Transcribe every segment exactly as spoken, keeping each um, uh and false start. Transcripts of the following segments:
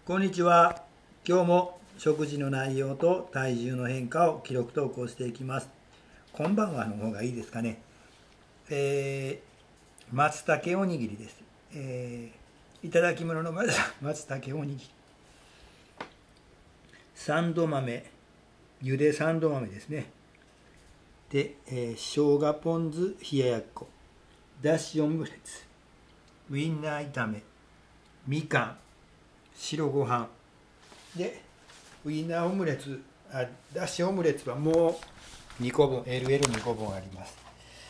こんにちは。今日も食事の内容と体重の変化を記録投稿していきます。こんばんはの方がいいですかね。えー、松茸おにぎりです。えー、いただき物の松茸おにぎり。サンド豆、ゆでサンド豆ですね。で、えー、生姜ポン酢冷ややっこ、だしオムレツ、ウインナー炒め、みかん、白ご飯で、ウインナーオムレツ、あだしオムレツはもうにこぶん、エルエルに 個分あります。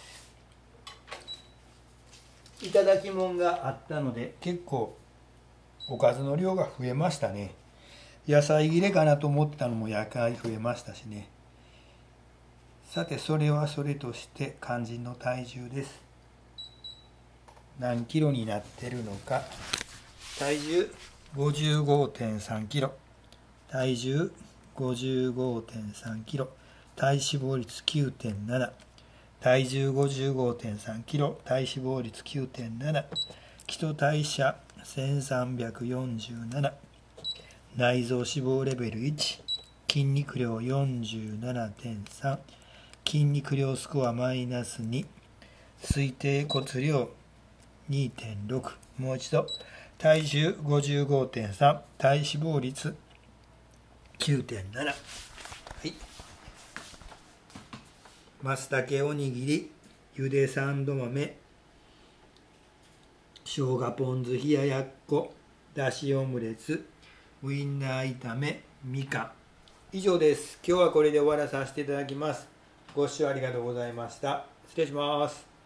いただき物があったので、結構おかずの量が増えましたね。野菜切れかなと思ったのも野菜増えましたしね。さて、それはそれとして肝心の体重です。何キロになってるのか。体重 ごじゅうごてんさん キロ。体重 ごじゅうごてんさん キロ。体脂肪率 きゅうてんなな。体重 ごじゅうごてんさん キロ。体脂肪率 きゅうてんなな。基礎代謝せんさんびゃくよんじゅうなな。内臓脂肪レベルいち。筋肉量 よんじゅうななてんさん。筋肉量スコアマイナスに。推定骨量 にてんろく。もう一度。体重 ごじゅうごてんさん。体脂肪率 きゅうてんなな。はい。松茸おにぎり、ゆでサンド豆、生姜ポン酢冷ややっこ、だしオムレツ、ウインナー炒め、みかん。以上です。今日はこれで終わらさせていただきます。ご視聴ありがとうございました。失礼します。